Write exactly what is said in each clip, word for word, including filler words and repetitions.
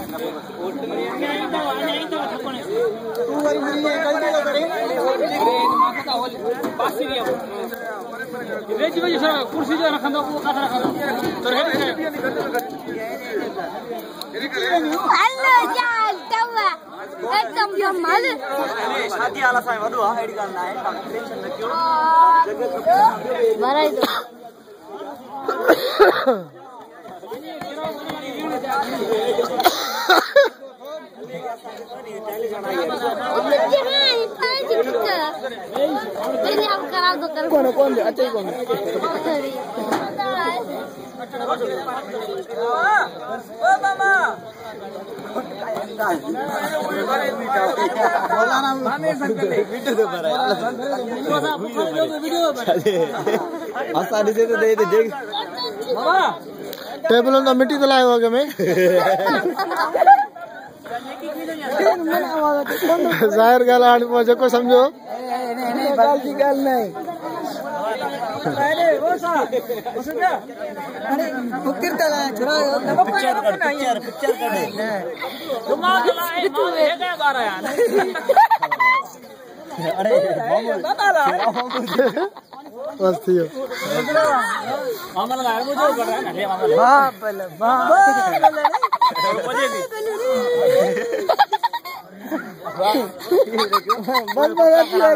कुर्सी जो रखा वो कथा रखा हेलो यार तवा एकदम कमाल शादी वाला साईं वडो आहे एडी ॻाल्हि न आहे तव्हां टेंशन न कयो मराई दो कौन कौन दे अच्छा कौन ओ मामा वीडियो तो पर आसा दे दे दे देख मामा टेबल में मिट्टी तो लाए होगे मैं जाहिर गल आने मुझे को समझो गल की गल नहीं अरे वो सा उसने अरे फुकिर तला छुरा पिक्चर कर पिक्चर पिक्चर कर दे दिमाग लाए ये क्या बार आया अरे बता ला बस थियो मामा लगा मुझे कर रहा है ना मामा बाप ले बाप बजे भी बस बस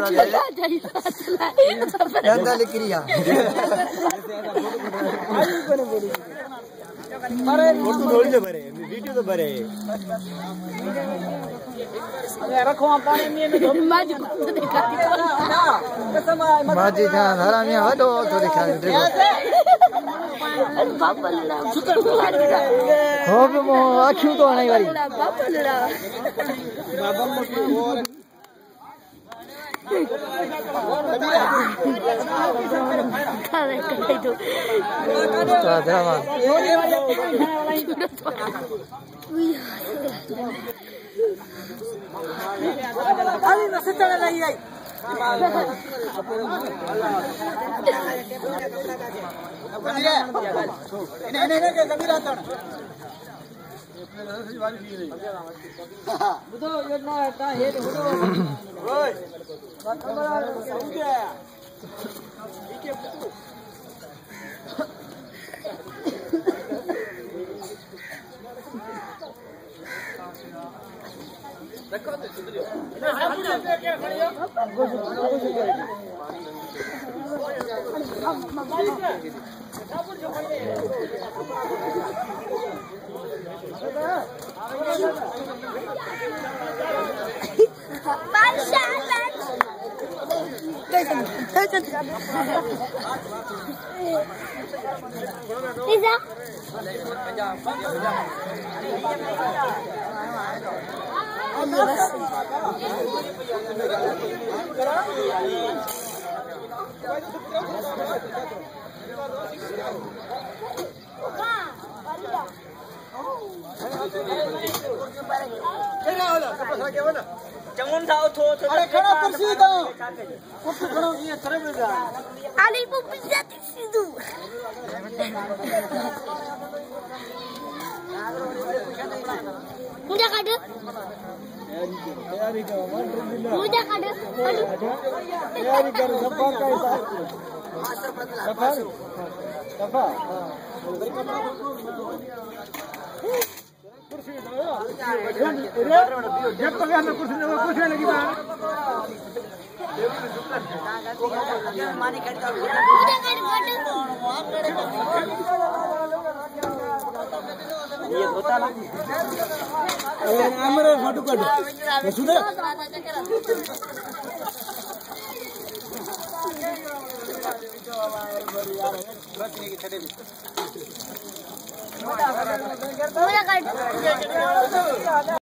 क्या लिखरिया अरे फोटो थोड़ी से भरे वीडियो तो भरे अरे रखो आप पानी में माजी को देखा माजी जान हरामिया वडो तो दिखा दे बाबा लड़ा सुकर हो बे मो आखियो तो नहीं वाली बाबा लड़ा बाबा मो खावे खाई दो तो जावा अरे न सचने नहीं आई इन्हें इन्हें के कभी रहता है बुदो ये ना ता हे बुदो ओए बात समझ आया ठीक है रखो तो सुधरियो इन्हें हाथ में क्या खड़ियो चंगुन था उठो उठो अरे खड़ा कुर्सी दो कुर्सी खड़ो ये चले जा आली को पिज्जा सीधू मुझे काट मुझे काट तैयारी कर सफर का सफर सफर कुर्सी दो जब तक हम कुर्सी में कुछ नहीं लगी मानी करता मुझे काट ये होता ना हमारे फोटो काट सुधर मुझे काट